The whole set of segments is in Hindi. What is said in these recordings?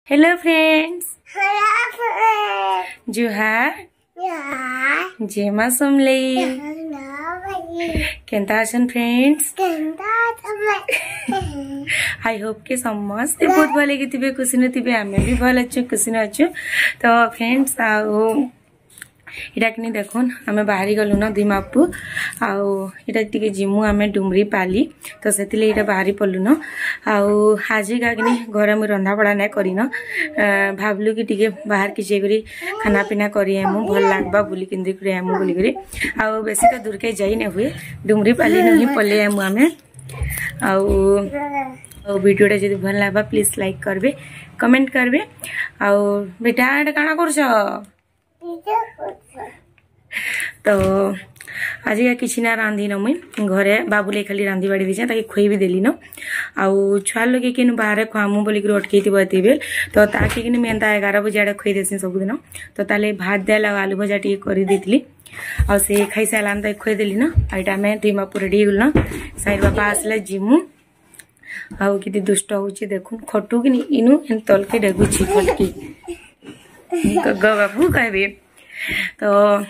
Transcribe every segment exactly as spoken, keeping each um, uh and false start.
हेलो फ्रेंड्स जुहार जेमा सुमले केंता अछन फ्रेंड्स आई होप के समस्ते बहुत भले कि तिबे खुशी न तिबे आमे भी भल अच्छु खुशी न अच्छु। तो फ्रेंड्स आओ इटा कि देखुन आमे बाहरी गलु न दिमापू आउ इटा टिके जिमु आमे डुमरी पाली तो सेतिले इटा बाहरी पल्लु न आउ हाजी का कि घर में रंधा बड़ा नहीं करी न भावलु कि टिके बाहर किसी करी खाना पीना करी एमु भल लागबा बुली किंदी करे एमु बुली करी आउ बेसी तो दूर के जाई न हुए डुमरी पाली नहीं पल्ले एमु आमे आउ और वीडियोटा जब भल लागबा प्लीज लाइक करबे कमेंट करबे आउ बेटा एटा काना करछ तो आज या किसी ना रांधी न मुई घरे बाबूले खाली रांधी बाड़ी दीछे ताकि खुई भी देली न आउ छुआ लोग कि बाहर खुआमु बोलिक अटकई बतेबे तो ताकि कि मैं एगार बजे आड़े खुई देसी सबुदिन तो ताले भात दाल आलू भजा टी कर देली आ से खाई सारा तो खुई देली न आईटा में दिमापुर रेडी गल न साइड बापा आसला जिमु आउ कि दुष्ट होची देखुन खटू कि इनु तल के डेगुची फटकी ग बाबू कहबे तो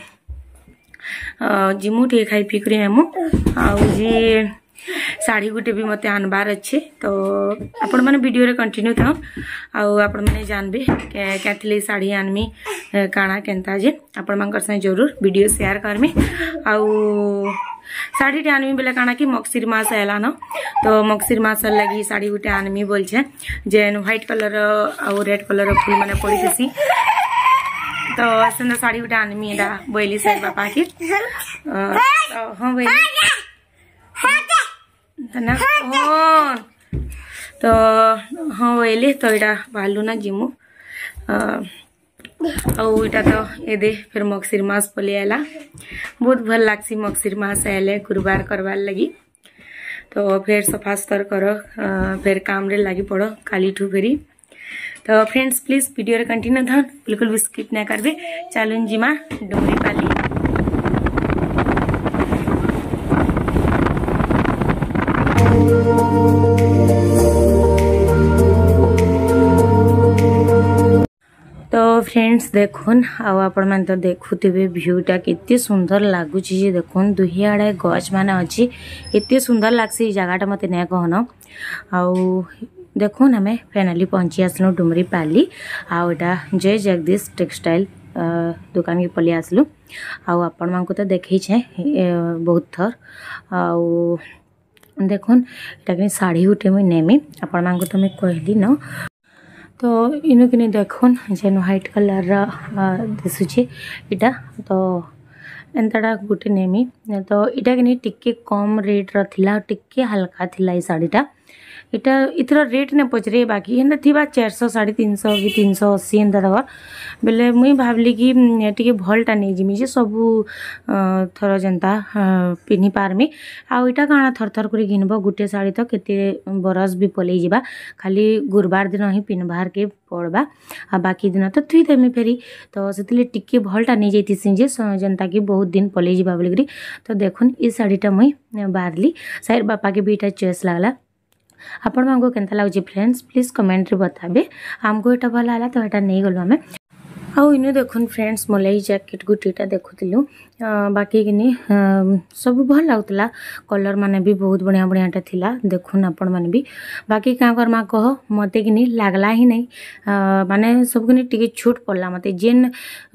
जिमु टे खाई पी कर आमु आउ जी साड़ी गुटे भी मते आनबार अच्छे तो आपण माने वीडियो रे कंटिन्यू था आउ आपण माने जानबे केथले साड़ी आनमी काना केनता जे आपण मानकर से जरूर वीडियो शेयर करमी आउ साड़ी टे आनमी बेले काना कि मक्सिर मास आला न तो मक्सिर मास लगी साड़ी गुटे आनमी बोल छे जेन व्हाइट कलर आउ रेड कलर फूल माने पड़ी थी तो सुंदर साड़ी गुटे आनमी एटा बोली साइड बापा के हां बोली तना फोन तो हाँ बोले तो इटा बालू ना जिमु आउ इटा तो ये दे फिर मक्सिर मास पले आला बहुत भल लागसी मक्सिर मास आले गुरुवार करवार लगी तो फिर सफा सुतर करो फिर काम रे लगी पड़ो काली ठू फेरी तो फ्रेंड्स प्लीज वीडियो रे कंटिन्यू था बिल्कुल भी स्किप ना करबे चलुन जिमा डुमरी पाली। तो फ्रेंड्स देखुन आउ आपण मन तो देखुथिबे व्यूटा कितने सुंदर लागुची जे देखुन दुही आड़े गछ माने अछि एते सुंदर लागसी जगहटा मते नै कहनो आउ देखुन हमें फाइनली पहुंची आसलु डुमरी पाली आउ एटा जय जगदीश टेक्सटाइल दुकान के पली आसलु आउ आपण मन को तो देखै छे बहुत थर आउ देखुन एटा कि साड़ी उठे मुई नेमी आपण मन को तो मैं कहली न तो इनु कि देखुन जेन व्हाइट कलर दिशुचे इटा तो एंताटा गोटे नेमी तो इटा कि टिके कम रेट रथिला टिके हल्का थिला ई साड़ीटा इटा इथर रेट ने पचरे बाकी एंता थिबा चार सौ साढ़े तीन सौ कि तीन सौ अस्सी एंता दवा बेले मुई भावली कि टिके भलटा नहीं जिमी जे सबू थर जेनता पिन्ही पारमी आउ इटा काना थर थर कर घिनब गुटे साड़ी तो केते बरस भी पलई जिबा खाली गुरुवार दिन ही पिन्हबार के पड़बा आ बाकी दिन तो थुई देमी फेरी तो सेतिले टिके भलटा नहीं जाइथिसिं जे जेनता कि बहुत दिन पलई जिबा बोलिकरी तो देखुन ई साड़ीटा मुई बारली साइड बापा के बीटा चॉइस लागला आपण मांगो केनता लागुची फ्रेंड्स प्लीज कमेंट रे बताबे हमको एटा भल आला तो एटा नहीं गलो हमें आउ इनु देखुन फ्रेंड्स मोलाई जैकेट गुटीटा देखुतिलु बाकी किनी सब भल लागुतला कलर माने भी बहुत बढ़िया बढ़ियाटा थिला देखुन आपण माने भी बाकी का करमा कह मते किनी लागला ही नहीं माने सब किनी टिके छोट पड़ला मते जेन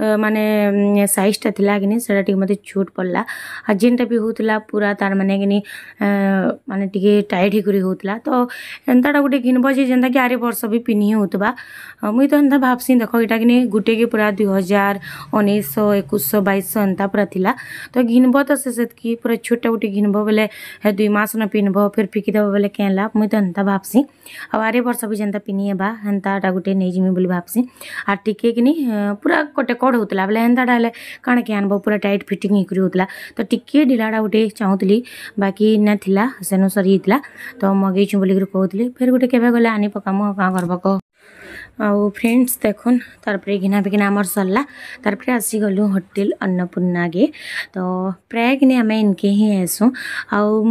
माने साइजटा थिला किनी सेटा टिके मते छोट पड़ला आ जेनटा भी होतला पूरा तार माने किनी माने टिके टाइट ही करी होतला तो एंताटा गुटे घिनबो जे जेंता कि आरे वर्ष भी पिन्ही होतबा मुई तो एंता भाबसी देखो इटा किनी गुटे के पूरा दुई हजार उन्नीस सौ एकुश सौ बैश सौ एंता पूरा थिला तो घिनब तो से की पूरा छोटा गोटे घिनब बोले दुई मास न पिन्हब फिर फिकिदेव बोले क्या लाभ मुई तो एंता भाबसी आ आरे वर्ष भी जेनता पिन्ही बा हेन्ताटा गोटे नहीं जिमी बोली भाबसी आ टिके किनी पूरा कटे कड़ होतला बोले हेन्ताटा हेले काण के आनब पूरा टाइट फिटिंग हिकरी होतला तो टिके ढिलाटा गोटे चाहूली बाकी ना थिला सेनु सरी हितला तो मगेइछु बोली कहूली फिर गोटे केबे गले आनी पकामु का करबा कह आउ फ्रेंड्स देखुन तारपरे घिना बिकिना आमर सरला तारपरे आसी गलु होटेल अन्नपूर्णा गे तो प्राय कि आम इनके ही आसू आउ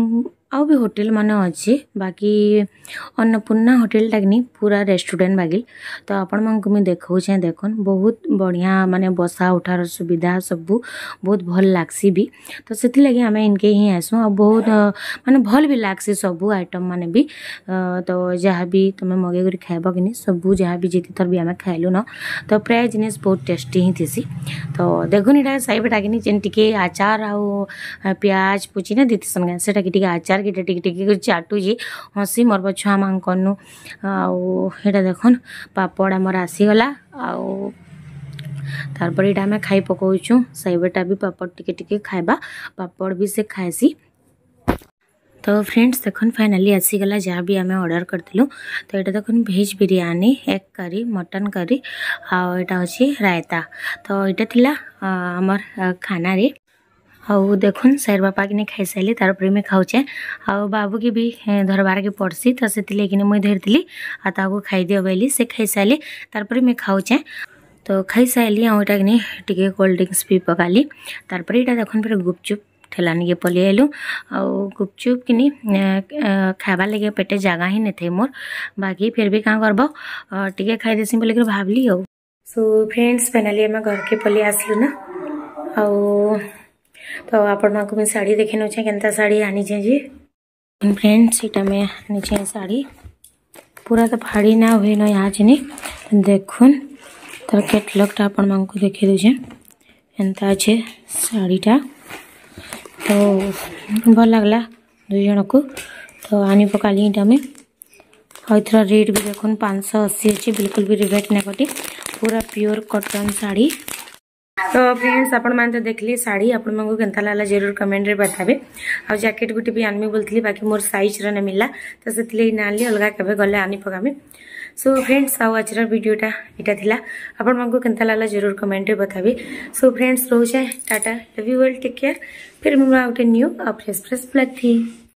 आउ भी होटल मान अच्छे बाकी अन्नपूर्णा होटल टाकनी पूरा रेस्टोरेंट बागिल तो आपण मन को मुझे देखा देखन बहुत बढ़िया माने बसा उठार सुविधा सबू बहुत भल लागसी भी तो से लगे आम इनके ही आसू आ बहुत माने भल भी लागसी सबू आइटम माने भी तो जहाँ भी तुम मगे कर खाइब कि सबू जहाँ भी जीती थर भी आम खाइलु न तो प्राय जिनिस बहुत टेस्टी ही थी तो देखुन यहाँ साइड टाकनी जेन टिके आचार आउ प्याज पुची ना दीथसन गाँ से आचार गिटे टिके टिके चाटुची हसी मरब छुआ मान कनु आउटा देखन पापड़ आमर आसीगला आउ तारपर यहाँ आम खाई पकाउछू साइबटा भी पापड़ टिके टिके खाइबा पापड़ भी से खाएसी तो फ्रेंड्स देखन फाइनाली आसीगला जहाँ भी आम ऑर्डर करथिलु तो यहाँ देखन भेज biryani egg curry mutton curry आटा अच्छी रायता तो यहाँ थिला आमर खाना रे आउ देखुन सैर बापा कि खाई सारे तार मैं खाऊचे आउ बाबू की भी धरबार के पड़सी तो से मुझे धरती आको खाई दियो बोली से खाई सारे तार मैं खाऊचे तो खाई सारे आउटा कि टे कोल्ड ड्रिंक्स भी पकाली तार यहाँ देखन फिर गुपचुप ठेला निके पलि आलु आउ गुपचुप कि खाइबा लगे पेटे जगह ही नहीं थे मोर बाकी फिर भी क्या करब टे खाई देसी बोलिक भावली आउ सो फ्रेंड्स फाइनाली आम घर के पलि आसलु ना आउ तो आपण को मैं साड़ी देखे नौचे केनता साड़ी आनी जी फ्रेंड्स इटा मैं आनी साड़ी पूरा तो फाड़ी ना हुए न यहाँ चिनी देखुन तार कैटलॉगटा आपण मान को देखे दूचे एंता अच्छे साड़ीटा तो भल लगला दुई जन को तो आनी पकाली इटा में और इथर रेट भी देखुन पाँच सौ अस्सी अच्छे बिल्कुल भी रिवेट नहीं कटी पूरा प्योर कॉटन साड़ी तो फ्रेंड्स आपण मान तो देखली साड़ी आपण मन को केनता लागला जरूर कमेंट रे बताबे आ जैकेट गुटी भी आनमी बोलथली बाकी मोर साइज रे न मिलला तो सेतले नाली अलगा केबे गले आनी पकामे सो फ्रेंड्स आउ आजर वीडियोटा इटा थिला आपण मन को केनता लागला जरूर कमेंट रे बताबे सो फ्रेंड्स रोजे tata love you all take care फिर मिलवा आउट न्यू आ फ्रेश फ्रेश ब्लॉग थी।